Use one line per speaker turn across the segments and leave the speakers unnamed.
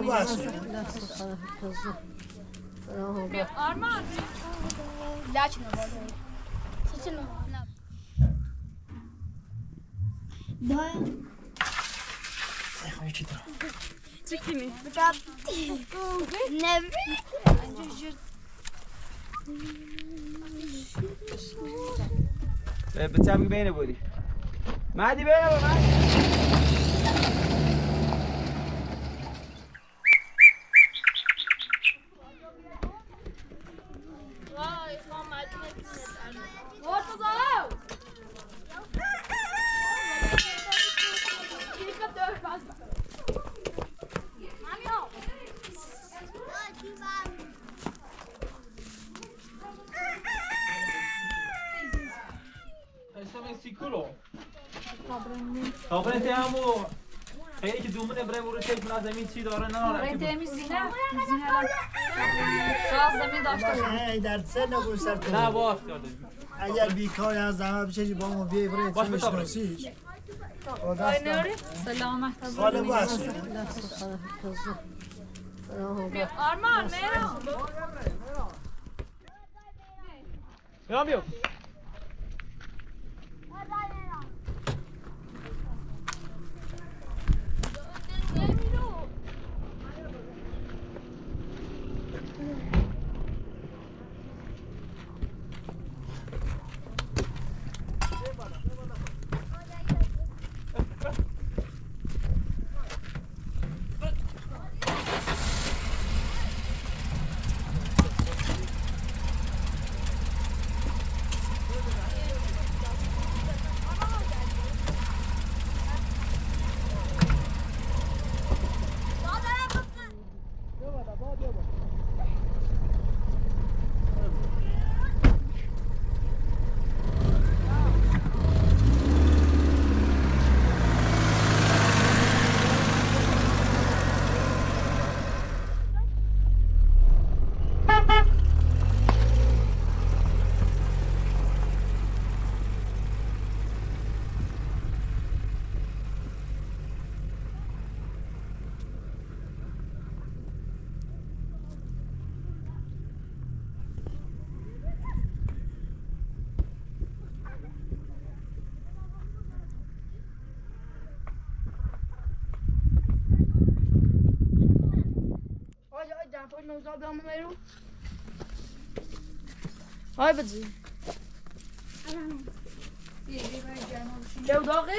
باشه
آرمان لاچ نباشه چی نه
نه خواهی چی دارم
چیکنی
بجاب نبی
بتعب بينه بودي ما عادي بينه ما عادي خبرت همو خیلی که دومونه برای ورود تلفن از زمین چی داره نه
برای تیمی زینه شاید زمین داشته
باشه در سه نبود سر تو
نه باش
اگر بیکاری از زمان بشه با ما بیای برای تیمش نسیش
سلامت
حالا باشه
آرمان میرم
بیام
نوزاد هم میرو های بدی جو داغه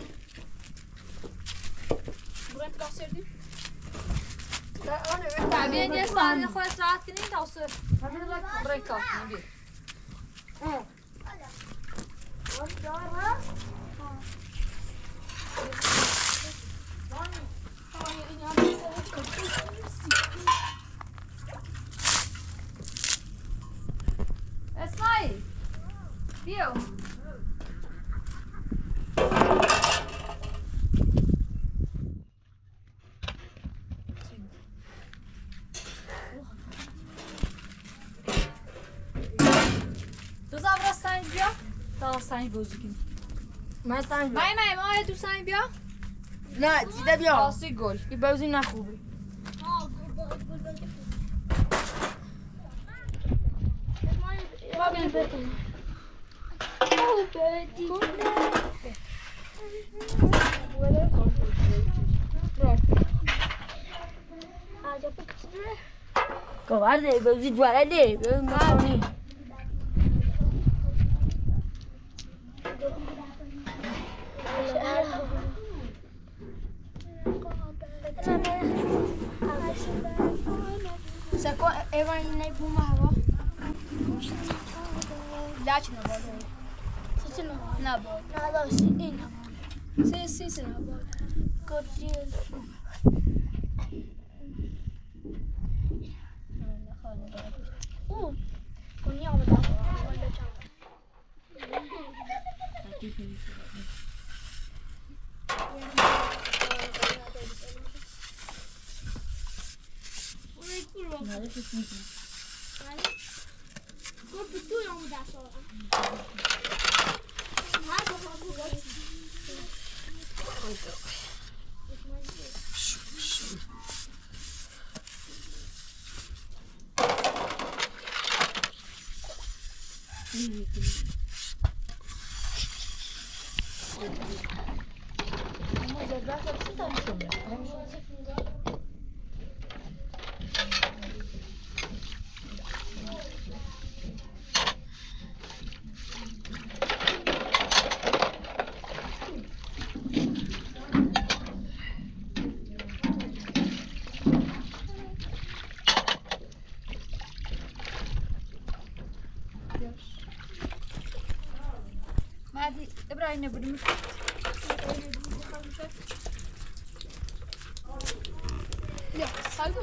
برات کاسردی بیاین یه ساعت خود استراحت کنین تا وصل بریک کار کنیم اسمعي بيو تو زبر سنگ بیا تا سنگ بازی کنی
من سنگ
مای ما تو سنگ بیا
نه دیده بیا
آسی گل که بازی نخوبه بابین بکن
cobarde بازی جواره مانی
سکو ایوان نبوم هوا لاچ نباشه چی نباشه
نداشت این
سی نباشه
کردی
او کنی آمده ولی چند مادي إبراهيم بدي مش يا سالبو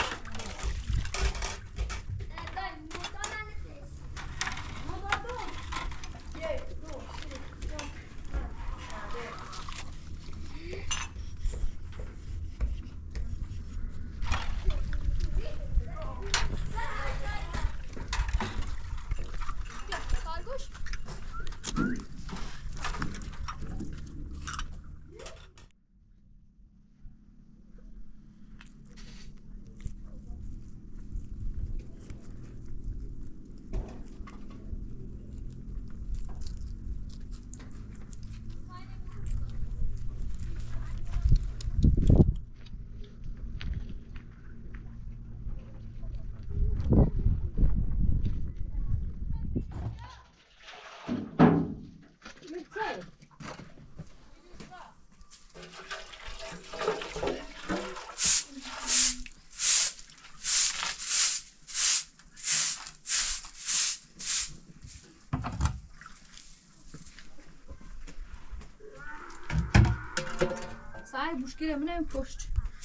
صحيح مشكلة من أين بوشت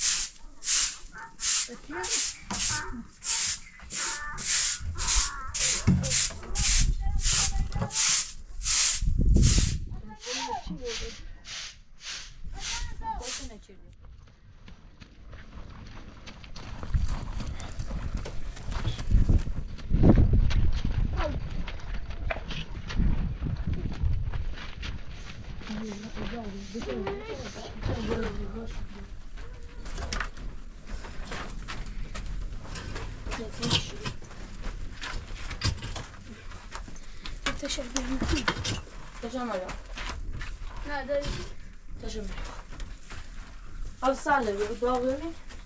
تجمع
لا ده
تجمع هذا سهل بالضبط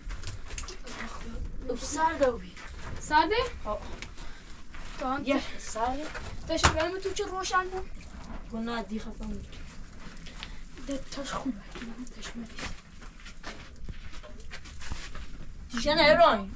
وسهل
سادة
اه
طبعا
يا سهل
تشغل ما توجه روش عنه
كنا دي خفنا
ده تشخم تشمل
تيجانا ايراني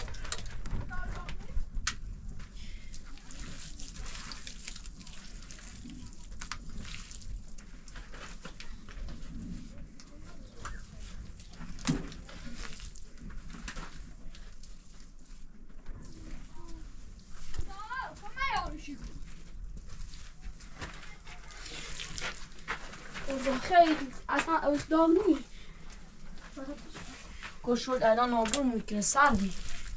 خیلی اصلا از داغ نیست
كشول الان عبور ممكن سردي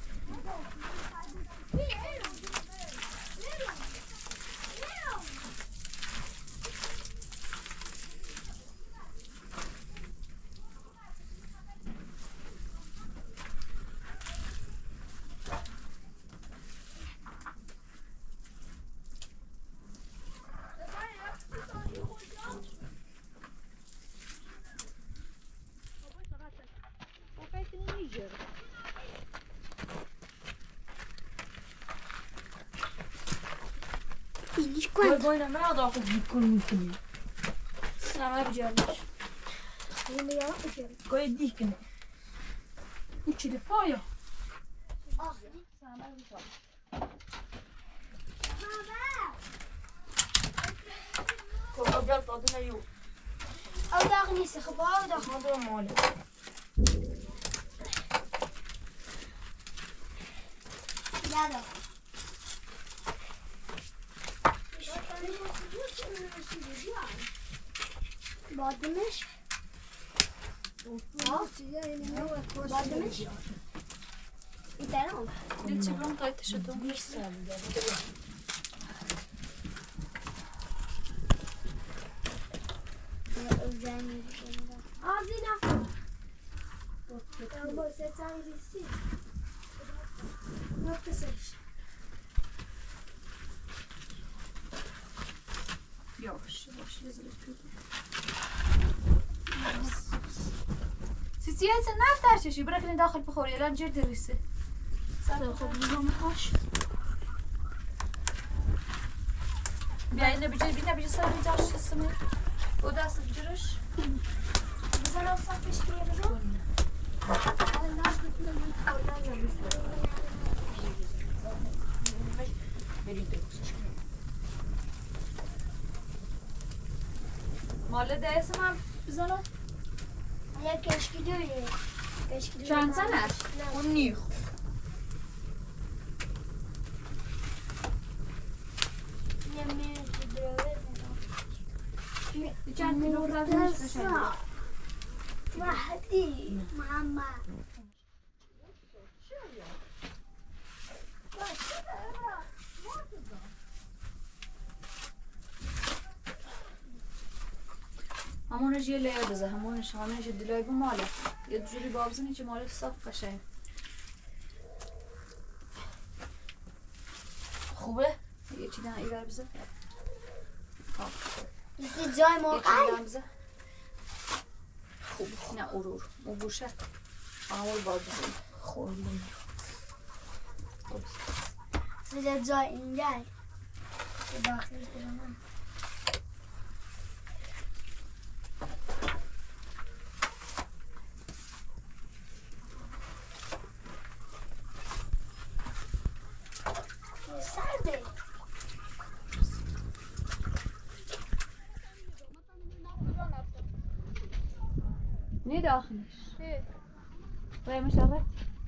Quanto?
Poi non me la do così con il
Sana yapacağımmış. Bunu yapmayacağım.
Coi dikne.
Uçili poyo.
Ko gel tadına yok.
Al da neyse xabar da.
Ma do mole.
Ya da. Badmış. Badmış. İterim. Geçiyorum da taşıdım. Ağzına. Bu seçen gitsin. Ne yapıyorsun? سيتيات نفتح شي بركني داخل بخوري لا نجي درسه
خب بزنم هاش
بينا بيجي صار جاش اسمه وداس بجرش
بزنم صافيش كيرو الناس بتقول
مال ده اسمه بزنم
هي كشكي دوله كشكي
چند سنش؟
اون نیخ
نمیشه دروه
چند کیلو وزنش قشنگه
وحدي محمد
همونش یه لیر بزه همونش دلای بو ماله یه جوری بابزنی که ماله صاف قشنگ خوبه؟ یه چی دن ایور بزه
یکی جای
یه
موقعی
چی دن بزه خوب نه ارور او بوشه همون باز بزن خوردیم
سجا جای اینجای که داخل کنم سرده
نه داخلش قیمش آقا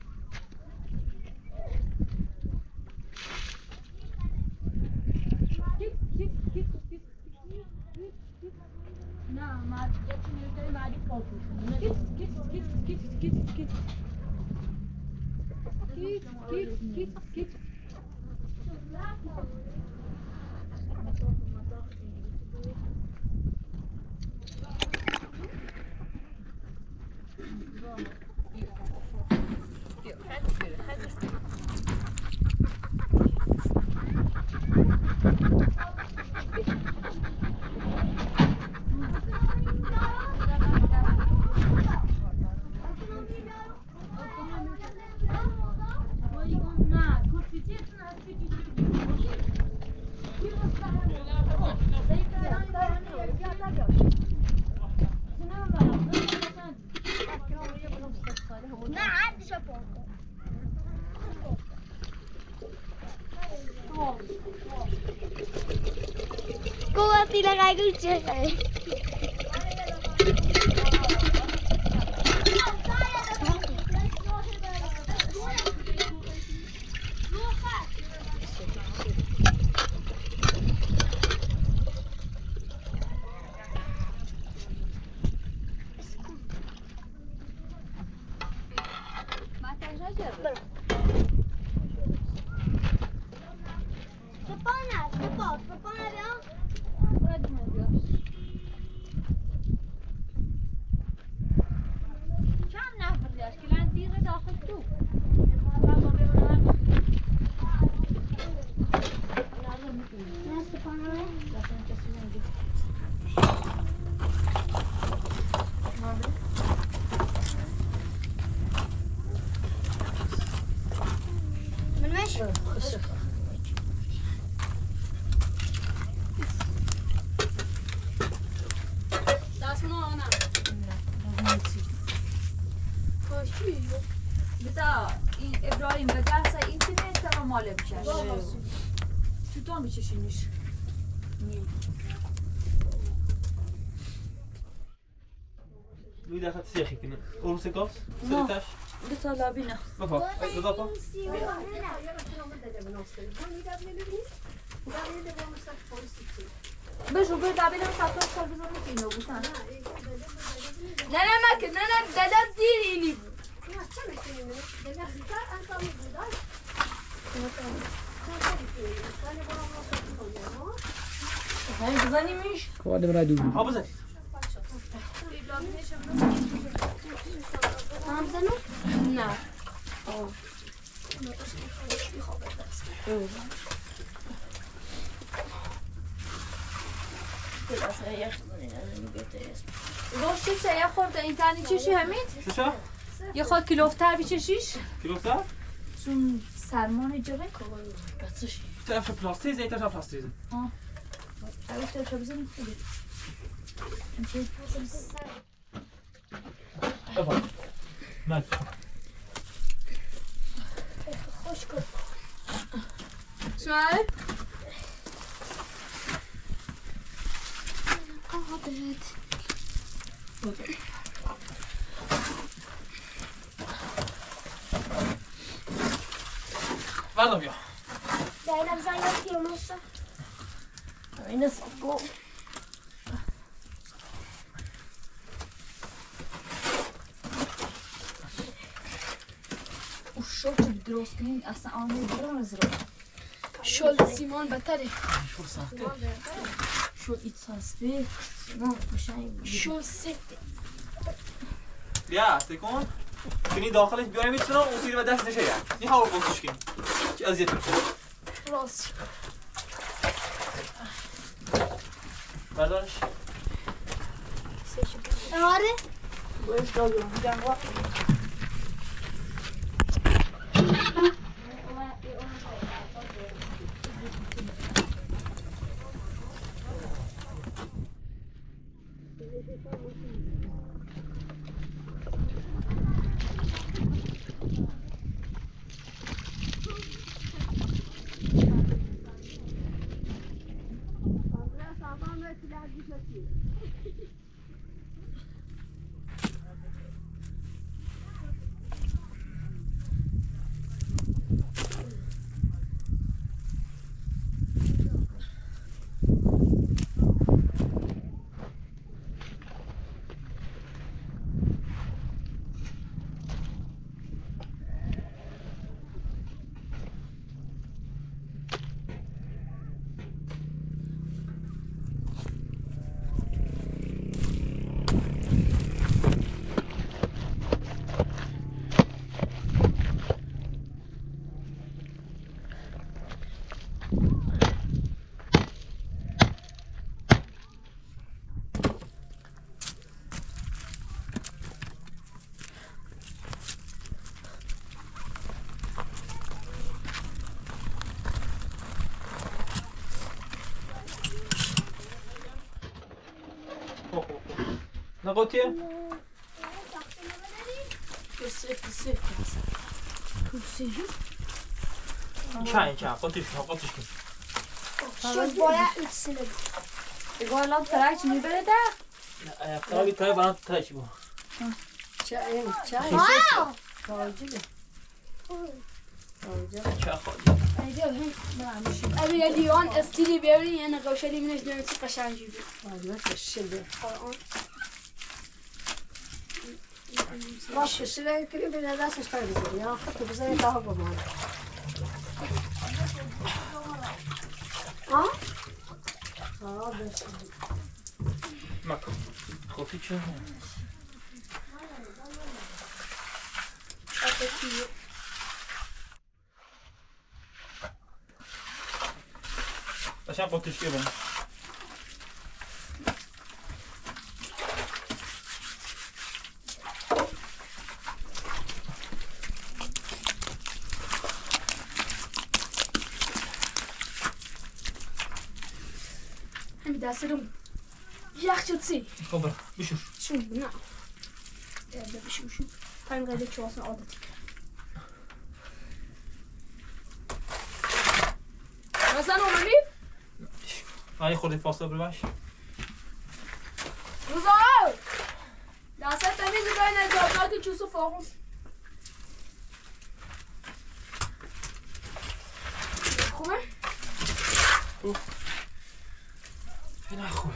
نه ما یکی میگه ماری پاپوش
نه عدش پاکو قوتی لگای چه
بتا این ابراهیم به درس اینترنت تمام ماله میشه چطور میچشینیش
Lui daar gaat zeg ik in. Hoe zit dat? Zit
Nou.
het
بتا لابینه
Papa, dat papa.
بشو به لابینه ساعت سال بزنم که اینو بودن
نه نه مکن نه نه دادم دیر اینی بود بزنیمش
Kładem radu.
Papa zet.
نه
باش چه یه خورده این تنی چشی همین؟
چشا؟
یه خود کلوفتر بیچشیش؟
کلوفتر؟
چون سرمان جره
طرف پلاستیزه این طرف پلاستیزه
طرف بزنیم خوبه
بفرم مد
خوش کن
سوال؟
بردم بیا
زینب زن یک کیلو نصف
این صفو
شو چه درست کنین اصلا آنه برام از رو
شل سیمان بتره
شو سخته
شو ایت ساسبه نه بشنیم
شل سفته
بیا سکون کنی داخلش بیاریم میتونم اون سیر و دست نشه یعنی این هوا بکش کنیم چه اذیت میکنه
راست
بردارش
آره
باش دادم جنگا
نقاطیه؟
سفته
چه قاطیش کن
شد باید ایتسیله
اگه ترک میبره ده
قرابی تای برام تایچی بود
چای
چه خواهدی؟
ابي اليوم استيلي بيري انا قوشلي من جنة قشان جيبي
باشه شده کنی به دستش کار بزنی یا خط بزنی تا ها بمانه ها؟ ها بشه
مکن خوفی چه؟ عشان قلتش كده
هم داسرم ياخذتي
خبر بشوف
شو نعم هذا بشوف فاهم غادي شو اصلا عضتك رزان ومامي
هاي خذي فاصله بالباش
رزان لا ستميز بين الجوابات تشوفوا فوق خوبه
فين اخوي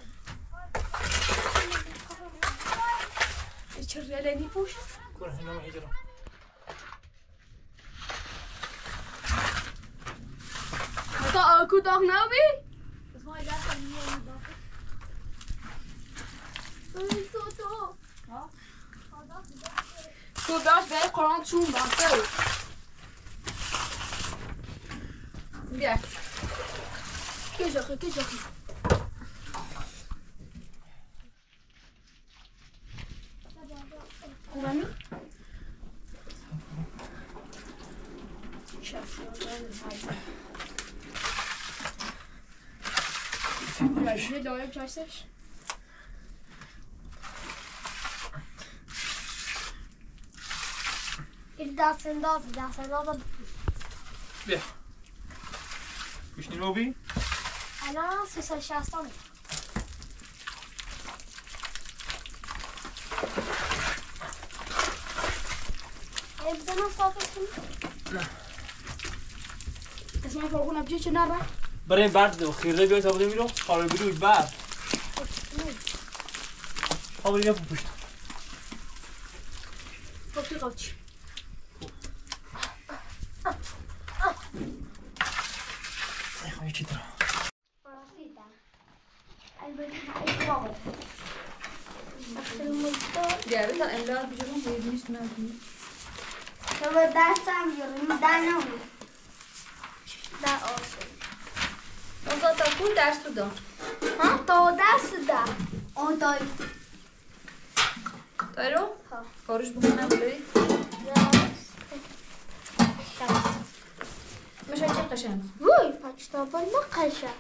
الشريالة بوش
كل هنا ما هجرة
متى اكو داغ ناوي
اسمعي داخل مين داخل صوته ها
تو باش به قرآن چون باسه بیا کجا Rajne dağıp çaysaş.
دستن داز
بیا گوشتی رو بی؟
الان 360 بزنم صافش کنم
اسمع فرقونا بجي چه نره؟
برای برد دو خیره بیای تا بوده میرو خواهر بیروی برد خواهر بیا پشت
فوقتی قوتي
خواهی چی دارم
Gel bir tane Emrah bir canım değdi üstüne atayım.
تو دستم بیاریم در نمون در آسون
O zaten bu ders tudan.
ها تو دست در اون دایی
Dayro?
Ha.
Karış bugün böyle. مش هيجي قشنگ.
وای پاکستان نقشه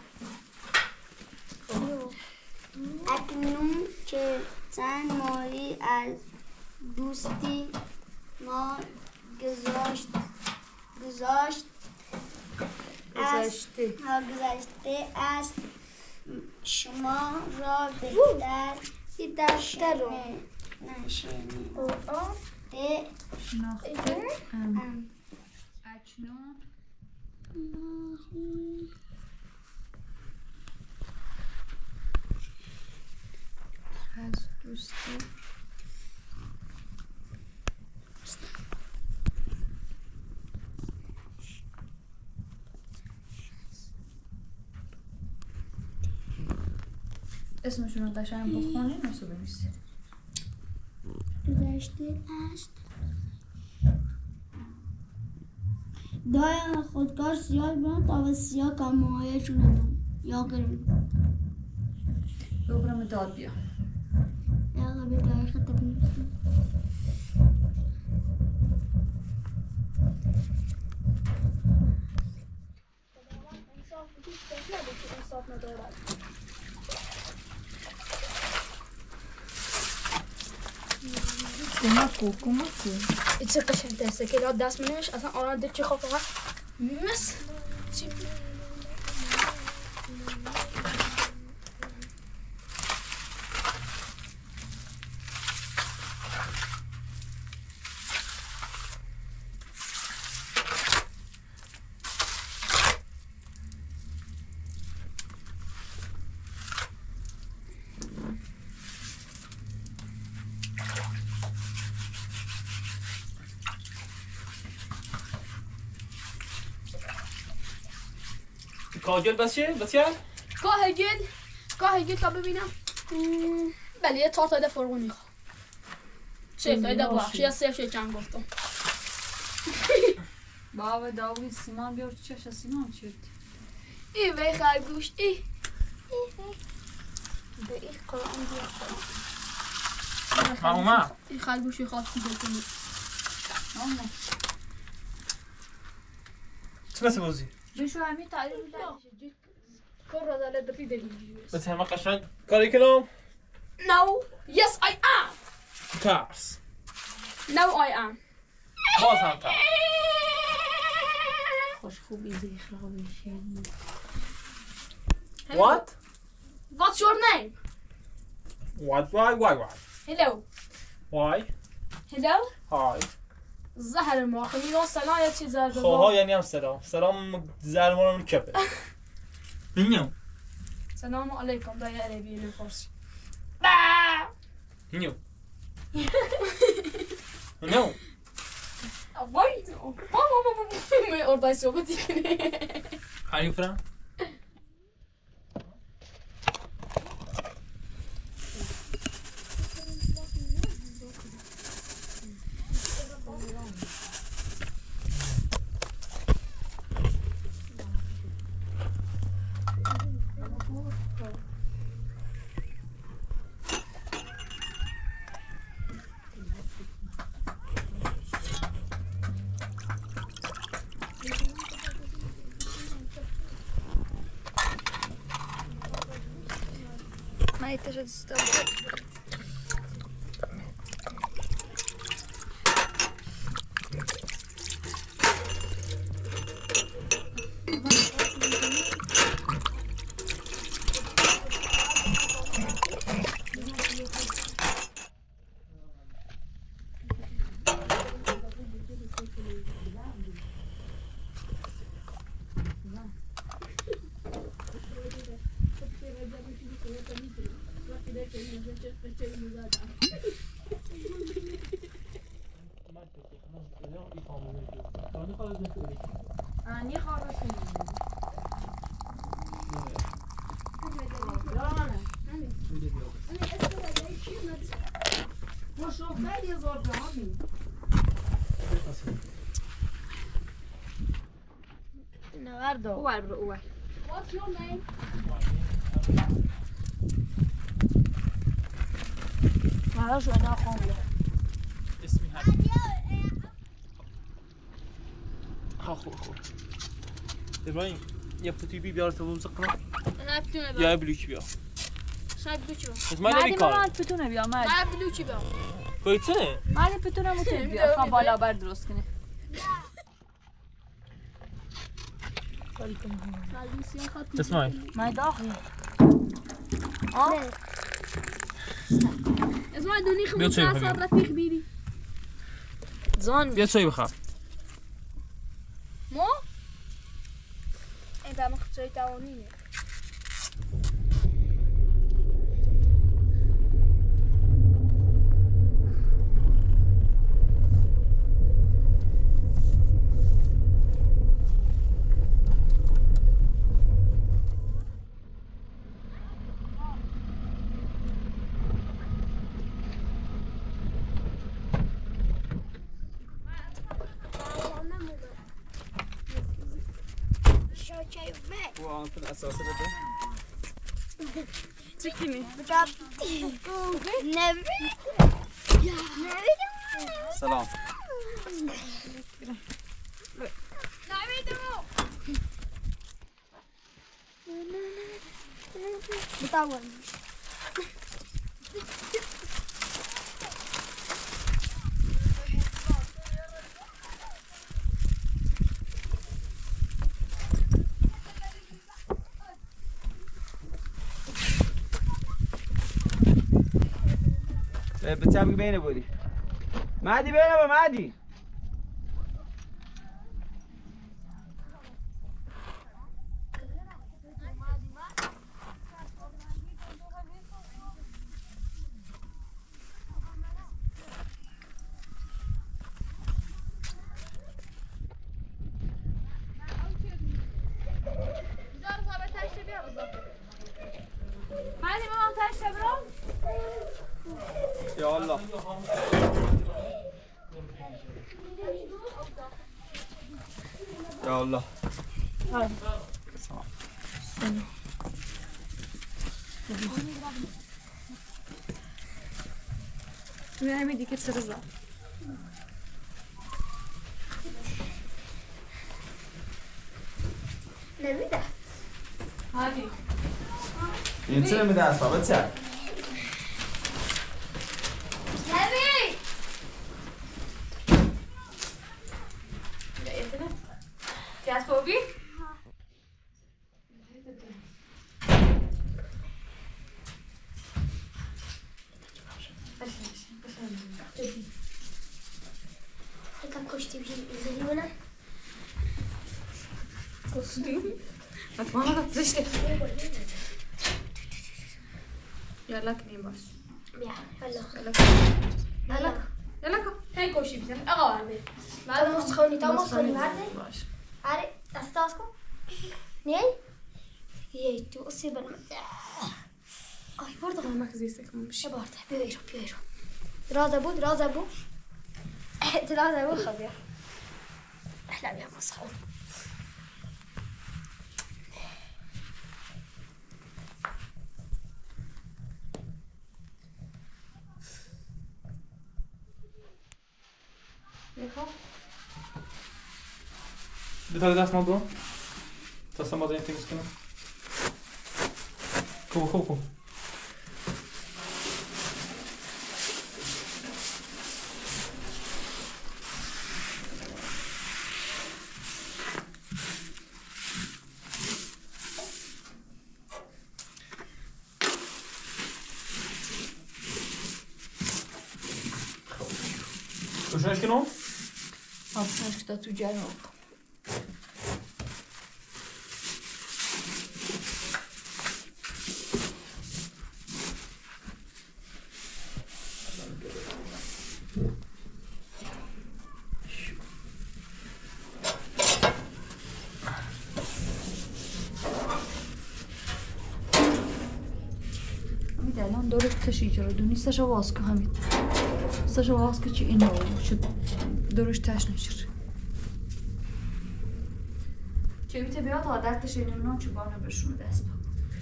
اکنون که چند ماهی از دوستی ما گذشته است شما را بهتر نشنیده
اکنون از دوستی اسمشون رو قشنگ بخونی نسو بنویسی
گذشته است دای خودکار سیاه برن تا به سیاه کمایشون دون یا گرم
ببرم داد بیا
یا به تاریخ تبنیست
انصاف ندارد
کمکو
چه قشنگ دسته که لاد دست منش اصلا آران دل چه خواه فقط مس چی
کاجل بس چیه؟ بس چیه؟
گاه گل تا ببینم بله یه تارتایده فرقو میخوام سیفتایده بخشی یا سیف چند گفتم
بابا داوود سیمان بیار چش سیمان چیت
ای وی خرگوش ای به ای قرآن بیار
ماموما
ای خرگوشی خواستی بکنی
چه بس بازی؟
بشو همین تعریف
کار را داره دفی دلیل
بس همه قشنگ کاری کنم؟
No, yes I am.
ترس
No I am.
باز هم ترس
خوش خوبی زیخرا بشین
What?
What's your name?
Why?
Hello.
Why?
Hello.
Hi
زهر ما خیلی سلام یا چیز زرد
خواه یعنی هم سلام زرمانم کپه نیو
سلام علیکم دای عربی نه فارسی
نیو نیو
وای می اردای صحبتی کنی
Are you from?
Nej, det är större.
Niet gaan we zien. What's your name?
اسمي هادي. خو ابراهيم يا فتيبي بيار تو مسقنا
أنا بتونا
يا
بقى.
بلوچ بیا
شاید بچو.
بس ما داری
من
کار
بتونه بیام من
من بلوچی بقى.
کویتنه
من بتونم موتور بیام خب بالا بر درست کنه
اسمعي
ما داخل
اسمع دوني
بيض شوي
خمسة
بخير.
رفيق بيدي.
زون
بیا شوي بخاف
مو؟ أنت ما خطرت تعاونيني.
وانت الاساس ده
تركني.
سلام
بطول
بتسابق بين ابوي معدي بين ابو معدي يا الله يا الله
نعمل دي كده رزق
نبيده
هذه
ينسى من ده اصلا بتساعد
نبي
كاس فوقي
كم كشتي بجيب هنا
ما تزشتي يلا كني باش
يلا
يلا يلا
هاي كوشي بزن. أغوى
بعد ما تسخوني تو تسخوني بعد
باش
عارف أستاسكم نيجي يي تو أصيب المتاع
اي برضه ما كزيسك مش
شبارت بيرو دراز أبو دراز أبو خبير أحلى بيها مسخون
بتاخد دست موضوع تصمم ما زين تمسكنا كو شنوش کنم؟
آبشنش کتا تو جنوب الان دورش تشی چرا دونی سشا واسکه همین سشا واسکه چی اینو شد دورش تش نشر چه بیته بیاد عادت تشی نمیدونم چه بانه بشونه دست با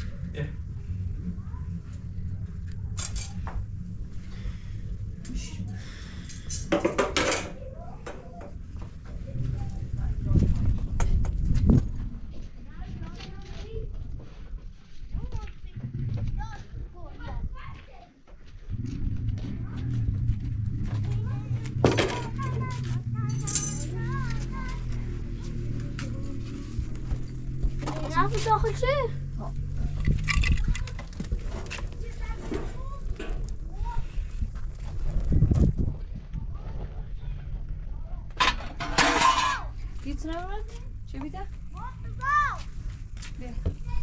نفت داخل چه؟
گیت نمید؟ چه بیده؟ بیا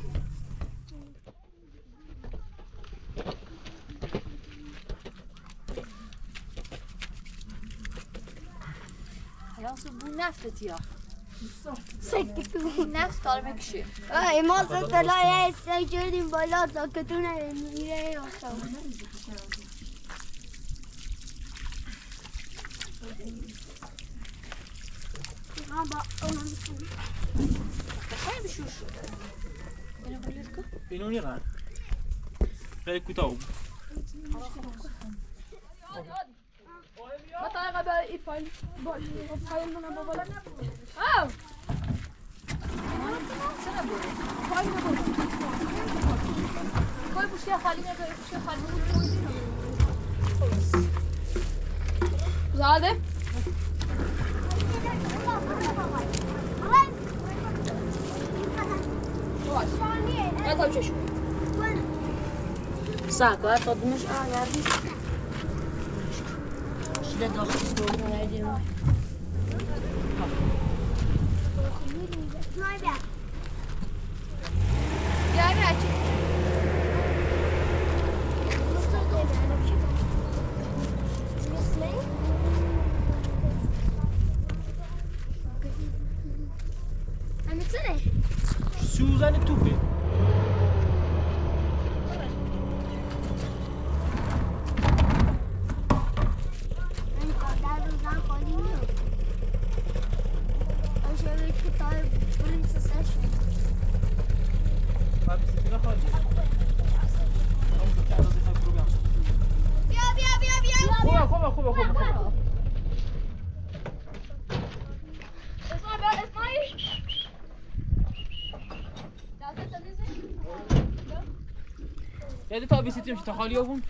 حیاسو بو نفتت یا
سکتون
نفت کار میکشی
ما سلای استیجردیم بالا تا که تو نمیره
خیلی بشور شد اینو بلید کن
اینو نیرن خیلی کوتاه بود
ما طالع قبل ایفال پایین من با بالا آو
چرا بود؟
پایین بالا کوی پوشی خالی نگاه پوشی خالی زاده باش تا چشو
ساعة طب مش يعني شده داخل سوق نادي
يا راجل
سوزن توپه یادی تا بیسیتیم تا خالی آبون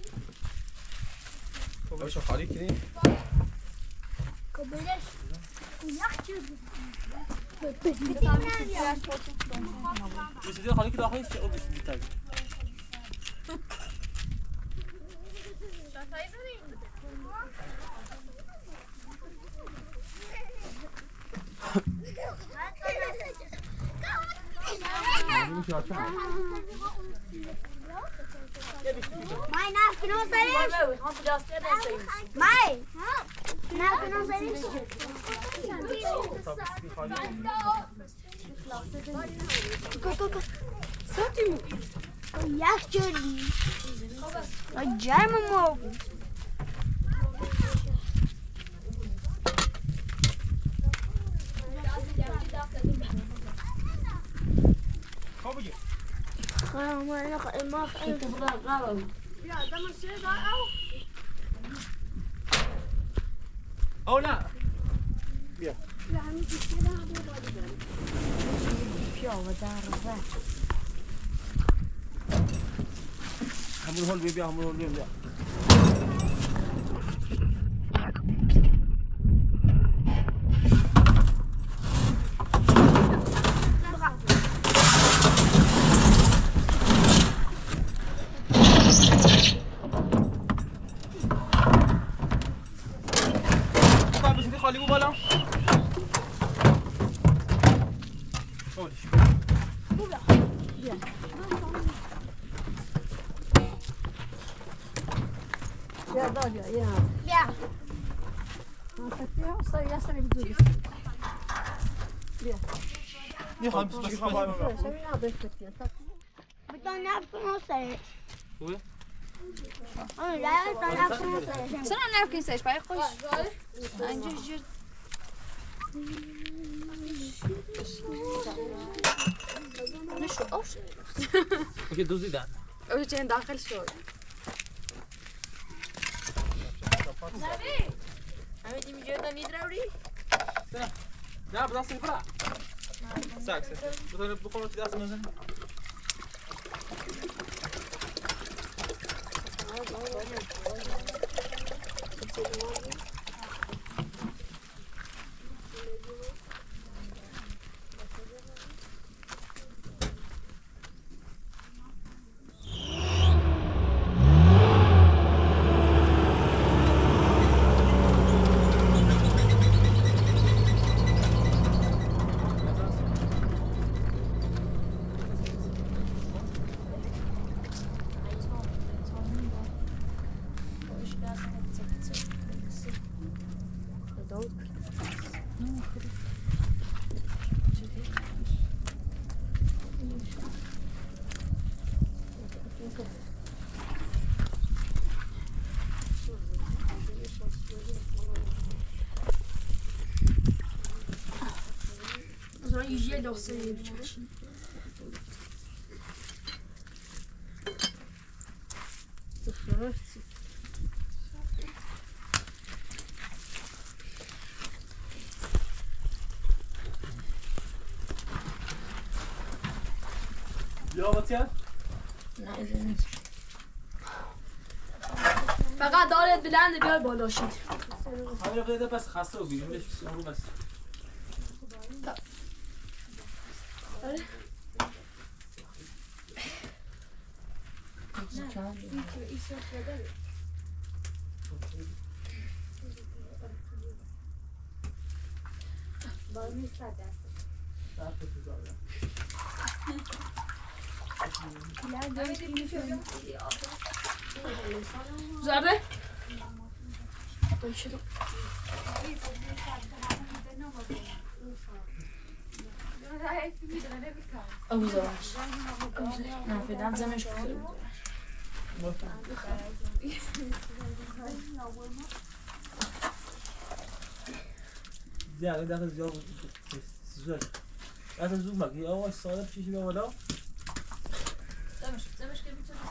باش خالی کنیم
کبرش
بیسیتیم خالی که داخلش چه آبش بیتر
Mai, n-a că nu o sărești? Mai, n-a că nu o sărești? Săti-mă! Ia-și ciorni! Geamă, mă! ما
او نه بیا همون هول بیا همون هول بیا قولش
بیا دادیا یه
بیا
بیا سری سری بدوی
میخوام بس میخوام
بتون نفکنو سرش
خوبه؟
لا بتون نفکنو سرش
چرا نفکین سرش برای خوش اینجا جور نشو اوش
اوکی دوزیدن
اوش چند داخل شد همه دیمی جدا نیدروری
نه بدست برا ساکس بتون بخورم تو دست منزل
Sonra yiyeceğe dosyayı yapacak şimdi.
یا باتیان
فقط دارت بلند بیار بالا شید.
همین قیده بس خسته و بیرون بهش رو بس
زرده؟
اوزاش نه فعلا زمش کنه
دیگه داخل زیاد زود از زود مگه آواز ساده پیشی به بالا
زمش که میتونه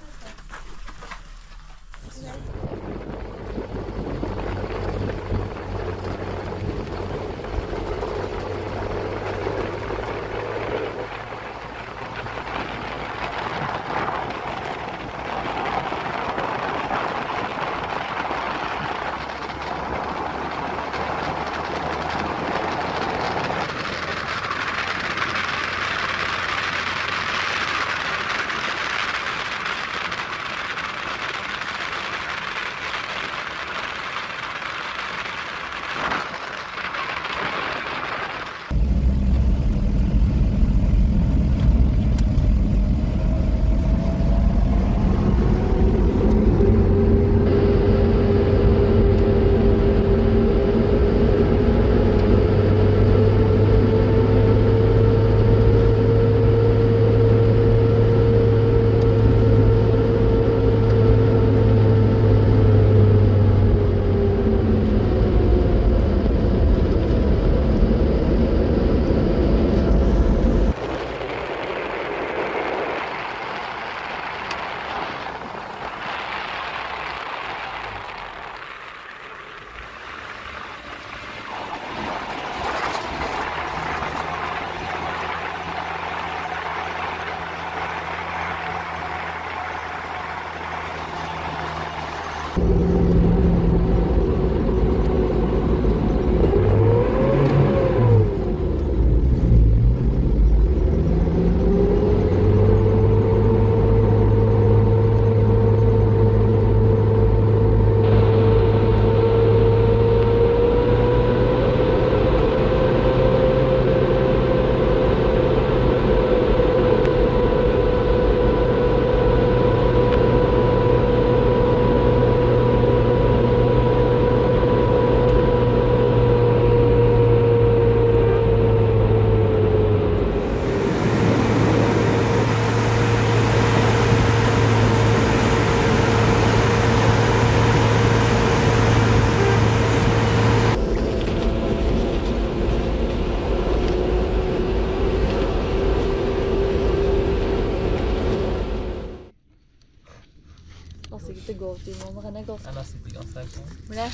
گفتیم ما موقع نگفتیم
انا سیتی گفتم
نه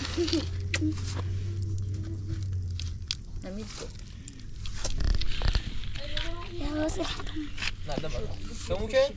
نمید
نه دبر شمو که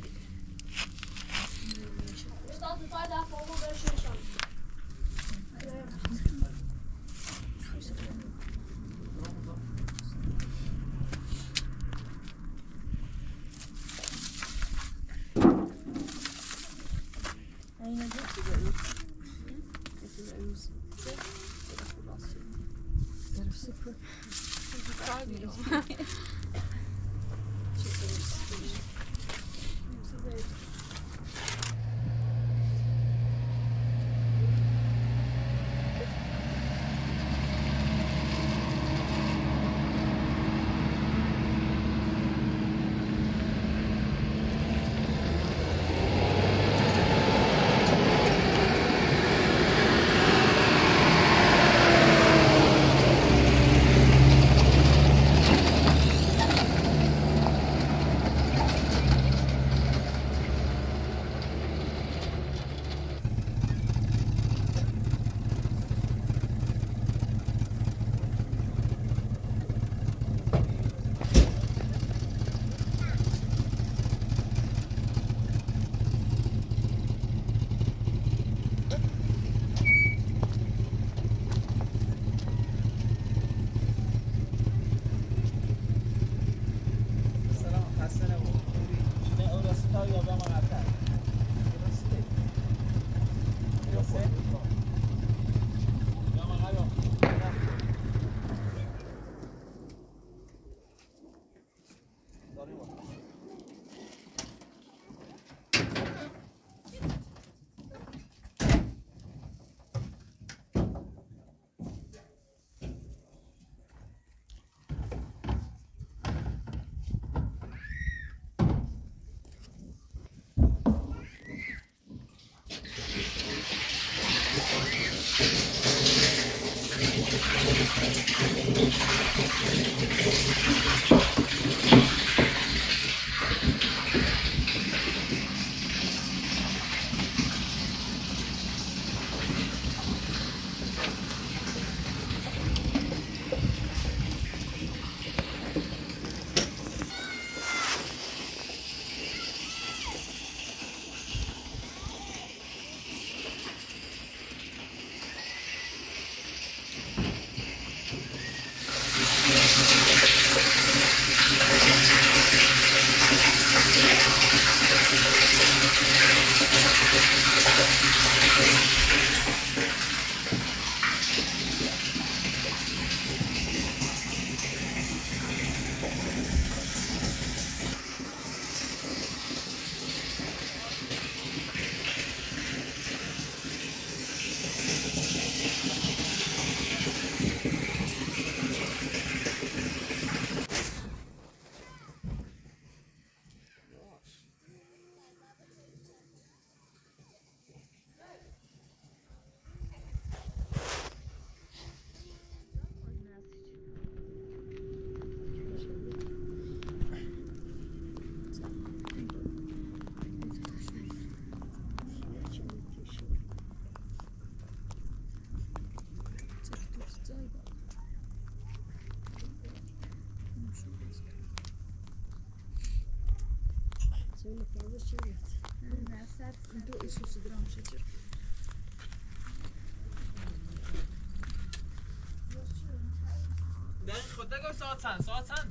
خود نگاه ساعت چند؟ ساعت چنده؟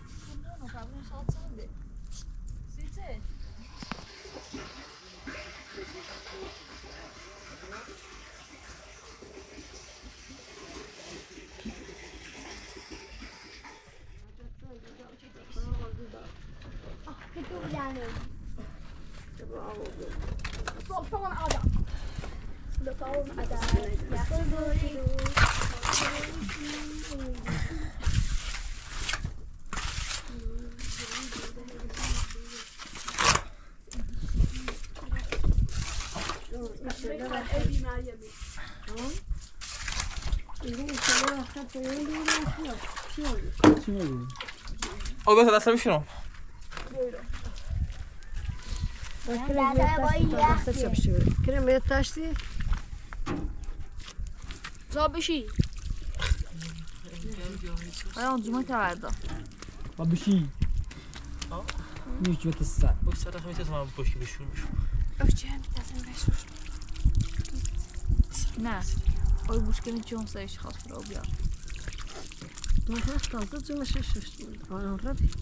نه قبلا ساعت چنده؟ سیته
آقا دست میشونم
کریم یه تاشتی
زابشی
الان زمان توردا
با بشی میشه تسا
بس سر خمیت از من پشتی بشور
نه اوی مشکلی چون سایش خواست رو بیار
نه تازه چون شش آن ردی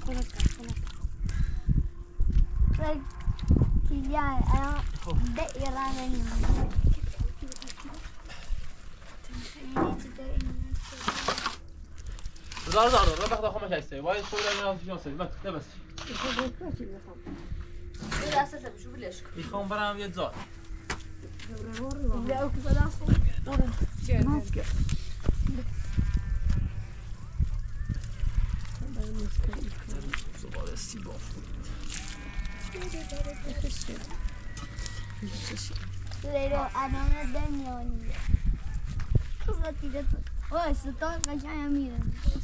زار رو بخدا خمش هستی وای خود من چیزی هست بس بس
یه دسته بشو بلش کن
میخوام برم یه زار
بیا که دست
زباله استیبا
Pero anona Danioni. Cosa ti detto? Oh, sto facendo a mira.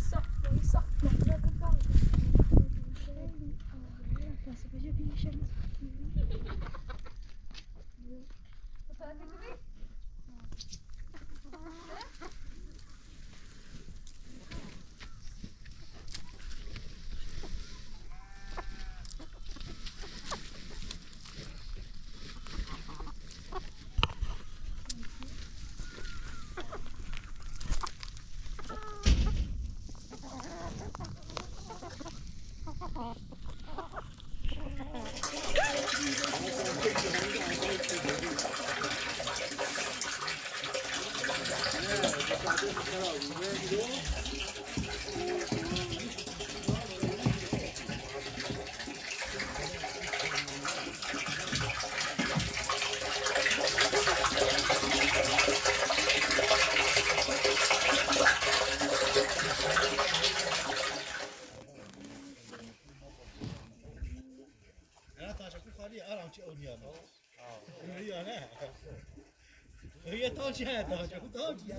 هي توجي هذا توجي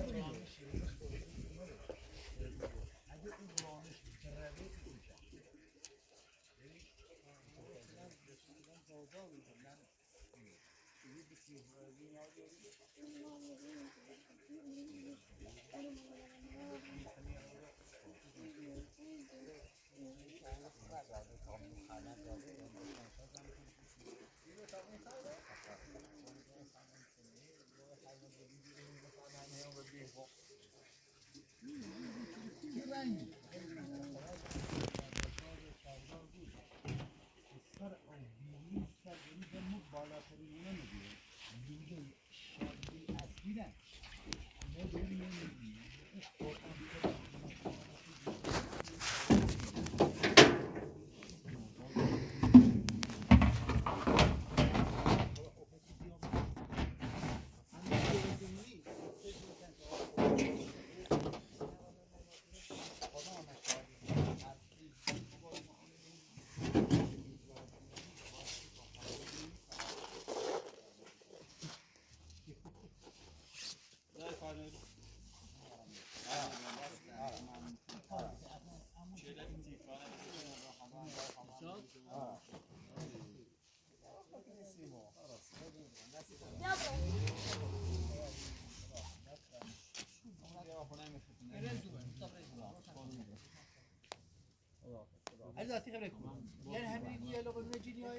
ذاتی خبره کنم یعنی همین دیالوگ نجیدی های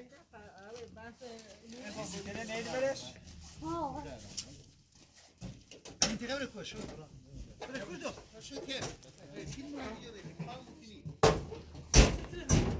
بس کنه نید برش این خبره کو شو برش کو دو شو که فیلم دیگه کار میکنی